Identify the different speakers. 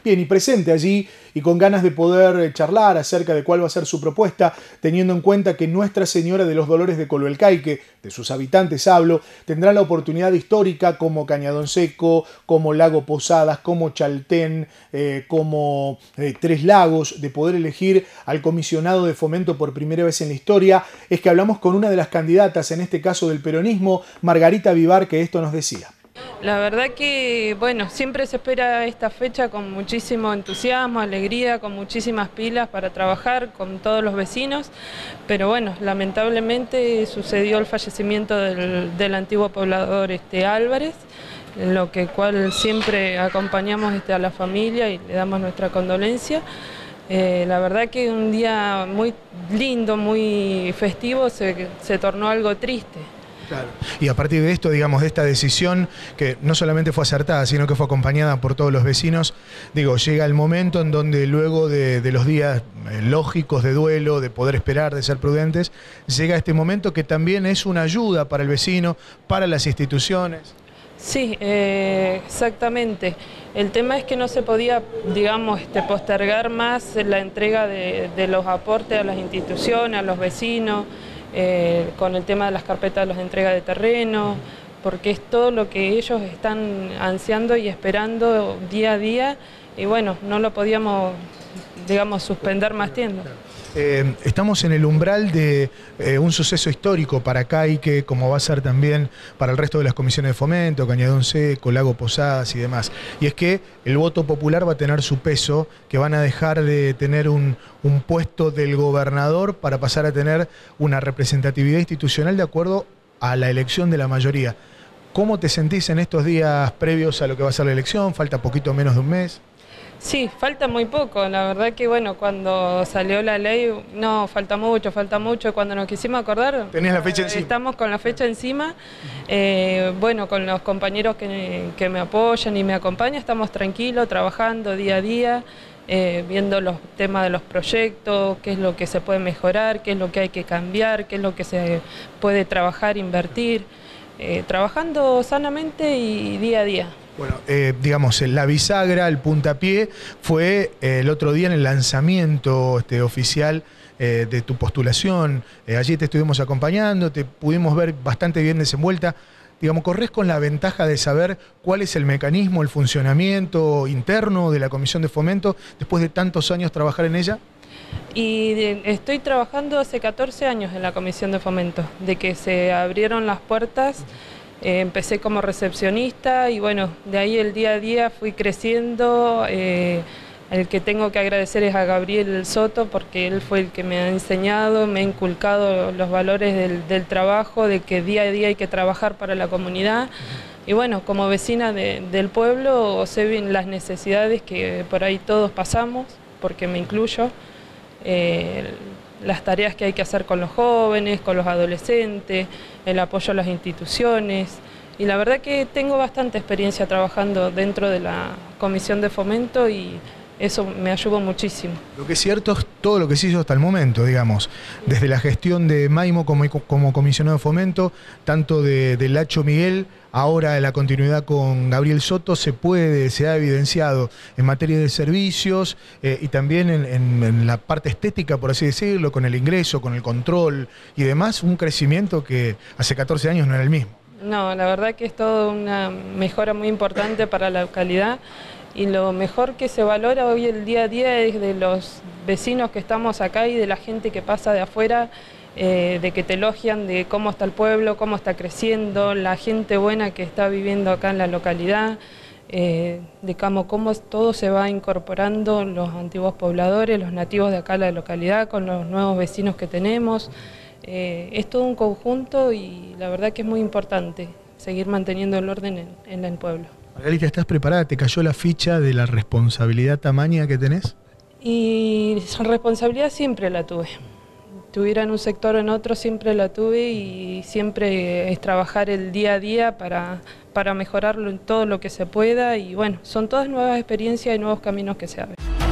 Speaker 1: Bien, y presente allí y con ganas de poder charlar acerca de cuál va a ser su propuesta, teniendo en cuenta que Nuestra Señora de los Dolores de Coloelcaique, de sus habitantes hablo, tendrá la oportunidad histórica como Cañadón Seco, como Lago Posadas, como Chaltén, como Tres Lagos, de poder elegir al comisionado de fomento por primera vez en la historia. Es que hablamos con una de las candidatas, en este caso del peronismo, Margarita Vivar, que esto nos decía.
Speaker 2: La verdad que, bueno, siempre se espera esta fecha con muchísimo entusiasmo, alegría, con muchísimas pilas para trabajar con todos los vecinos, pero bueno, lamentablemente sucedió el fallecimiento del antiguo poblador Álvarez, en lo cual siempre acompañamos a la familia y le damos nuestra condolencia. La verdad que un día muy lindo, muy festivo, se tornó algo triste.
Speaker 1: Claro. Y a partir de esto, digamos, de esta decisión, que no solamente fue acertada, sino que fue acompañada por todos los vecinos, digo, llega el momento en donde luego de los días lógicos de duelo, de poder esperar, de ser prudentes, llega este momento que también es una ayuda para el vecino, para las instituciones.
Speaker 2: Sí, exactamente. El tema es que no se podía, digamos, postergar más la entrega de los aportes a las instituciones, a los vecinos, con el tema de las carpetas de las entregas de terreno, porque es todo lo que ellos están ansiando y esperando día a día, y bueno, no lo podíamos, digamos, suspender más tiempo.
Speaker 1: Estamos en el umbral de un suceso histórico para Caique, como va a ser también para el resto de las comisiones de fomento, Cañadón Seco, Lago Posadas y demás. Y es que el voto popular va a tener su peso, que van a dejar de tener un puesto del gobernador para pasar a tener una representatividad institucional de acuerdo a la elección de la mayoría. ¿Cómo te sentís en estos días previos a lo que va a ser la elección? Falta poquito menos de un mes.
Speaker 2: Sí, falta muy poco, la verdad que bueno, cuando salió la ley, no, falta mucho, cuando nos quisimos acordar,
Speaker 1: ¿tenés la fecha encima?
Speaker 2: Estamos con la fecha encima, bueno, con los compañeros que me apoyan y me acompañan, estamos tranquilos, trabajando día a día, viendo los temas de los proyectos, qué es lo que se puede mejorar, qué es lo que hay que cambiar, qué es lo que se puede trabajar, invertir, trabajando sanamente y día a día.
Speaker 1: Bueno, digamos, la bisagra, el puntapié, fue el otro día en el lanzamiento oficial de tu postulación. Allí te estuvimos acompañando, te pudimos ver bastante bien desenvuelta. Digamos, corres con la ventaja de saber cuál es el mecanismo, el funcionamiento interno de la Comisión de Fomento, después de tantos años trabajar en ella.
Speaker 2: Y estoy trabajando hace 14 años en la Comisión de Fomento, de que se abrieron las puertas. Empecé como recepcionista y bueno, de ahí el día a día fui creciendo. El que tengo que agradecer es a Gabriel Soto, porque él fue el que me ha enseñado, me ha inculcado los valores del trabajo, de que día a día hay que trabajar para la comunidad. Y bueno, como vecina del pueblo sé bien las necesidades que por ahí todos pasamos, porque me incluyo. Las tareas que hay que hacer con los jóvenes, con los adolescentes, el apoyo a las instituciones. Y la verdad que tengo bastante experiencia trabajando dentro de la Comisión de Fomento y eso me ayudó muchísimo.
Speaker 1: Lo que es cierto es todo lo que se hizo hasta el momento, digamos, desde la gestión de Maimo como comisionado de fomento, tanto de Lacho Miguel, ahora la continuidad con Gabriel Soto, se ha evidenciado en materia de servicios y también en la parte estética, por así decirlo, con el ingreso, con el control y demás, un crecimiento que hace 14 años no era el mismo.
Speaker 2: No, la verdad que es todo una mejora muy importante para la localidad. Y lo mejor que se valora hoy el día a día es de los vecinos que estamos acá y de la gente que pasa de afuera, de que te elogian de cómo está el pueblo, cómo está creciendo, la gente buena que está viviendo acá en la localidad, de cómo todo se va incorporando los antiguos pobladores, los nativos de acá de la localidad, con los nuevos vecinos que tenemos. Es todo un conjunto y la verdad que es muy importante seguir manteniendo el orden en el pueblo.
Speaker 1: Margarita, ¿estás preparada? ¿Te cayó la ficha de la responsabilidad tamaña que tenés?
Speaker 2: Y responsabilidad siempre la tuve. Estuviera en un sector o en otro, siempre la tuve y siempre es trabajar el día a día para mejorarlo en todo lo que se pueda y bueno, son todas nuevas experiencias y nuevos caminos que se abren.